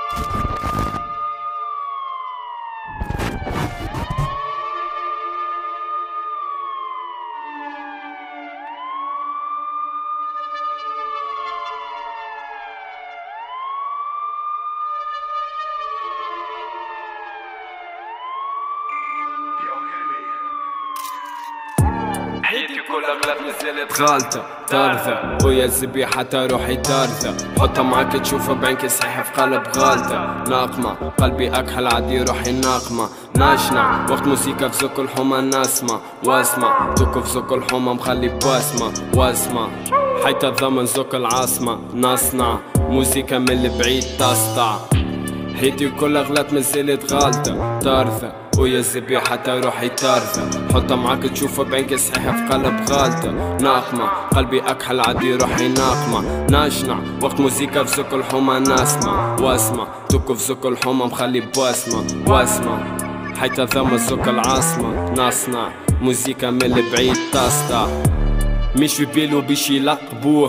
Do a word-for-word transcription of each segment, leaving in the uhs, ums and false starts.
حياتي كل اغلب نزلت غالطة طارثة ويا الزبي حتى روحي طارثة حطها معاك تشوفها بعينك صحيح في قلب غالطة ناقمة قلبي اكحل عادي روحي ناقمة ناشنة وقت موسيقى في زوك الحومة ناسمة واسمع دوكو في زوك الحومة مخلي باسمة واسمع حيت الضمن زوك العاصمة نصنع موسيقى من البعيد تسطع حياتي كل غلط مازالت غالطة طارثة ويا الزبي حتى روحي طارثة حطها معاك تشوفها بعينك صحيحة في قلب غالطة ناقمة قلبي أكحل عادي روحي ناقمة ناشنع وقت موسيقى في زوك الحومة ناسمة واسمع دوكو في زوك الحومة مخلي باسمة واسمع حيت ثم زوك العاصمة نصنع موسيقى من البعيد تسطع مش في بالو باش يلقبوه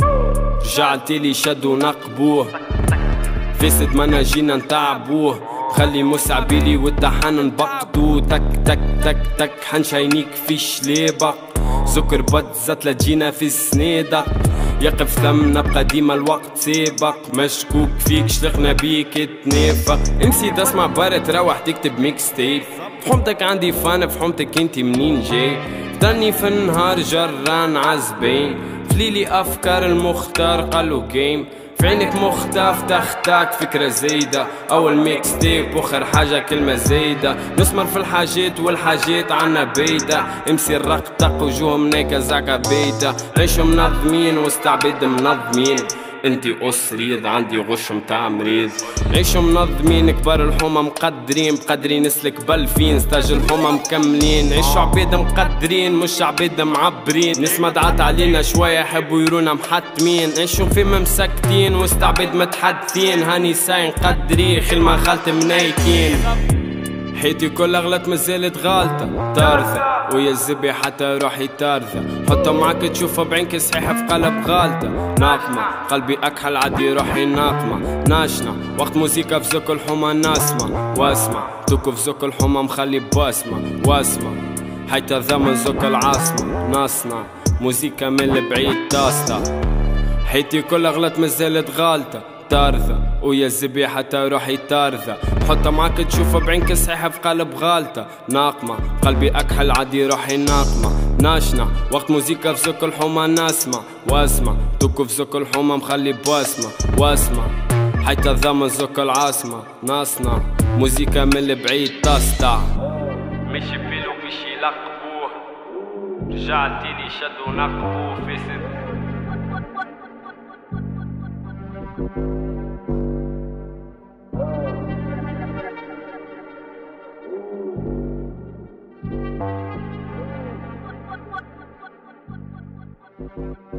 رجعتلي شدو نقبوه فاسد منا جينا نتعبوه خلي مسعبيلي والدحان نبقدو تك تك تك تك حنشاينيك في شليبق سكر بتزت لجينا في السنيدق يقف ثم نبقى ديما الوقت سابق مشكوك فيك شلقنا بيك تنافق نسيت اسمع برا تروح تكتب ميكس تيب فحومتك عندي فان فحومتك انتي منين جاي ضلني في النهار جران عزبين فليلي افكار المختار قالو جيم في عينك مختاف تختاك فكرة زايدة أول ميكس تيب وآخر حاجة كلمة زايدة نسمر في الحاجات والحاجات عنا بيدة امسي الرقطق وجوهم نيكا زعكا بيدة عيشوا منظمين واستعبد منظمين انتي قص ريض عندي غش متاع مريض عيشوا منظمين كبار الحومة مقدرين مقدرين نسلك بلفين ستاج الحومة مكملين عيشوا عبيد مقدرين مش عبيد معبرين نسمة دعات علينا شوية يحبوا يرونا محتمين عيشوا في مسكتين واستعبد متحدثين هاني ساين قدري خل ما خالت منايكين حياتي كل غلط مازالت غالطة طارثة ويا الزبي حتى روحي طارثة حطها معاك تشوفها بعينك صحيحة في قلب غالطة ناقمة قلبي أكحل عادي روحي ناقمة ناشنة وقت موسيقى في زوك الحومة ناسمة واسمع دوكو في زوك الحومة مخلي باسمة واسمع حيت ضمن زوك العاصمة نصنع موسيقى من البعيد تاسطع حياتي كل غلط مازالت غالطة طارثة ويا الزبي حتى روحي طارثة حطها معاك تشوفها بعينك صحيحة في قلب غالطة ناقمة قلبي أكحل عادي روحي ناقمة ناشنة وقت موسيقى في زوك الحومة ناسمة واسمع دوكو في زوك الحومة مخلي باسمة واسمع حيت الضمن زوك العاصمة نصنع موسيقى من البعيد تسطع مش بيلو باش يلقبوه رجعتلي شدو نقبوه فاسد Thank you.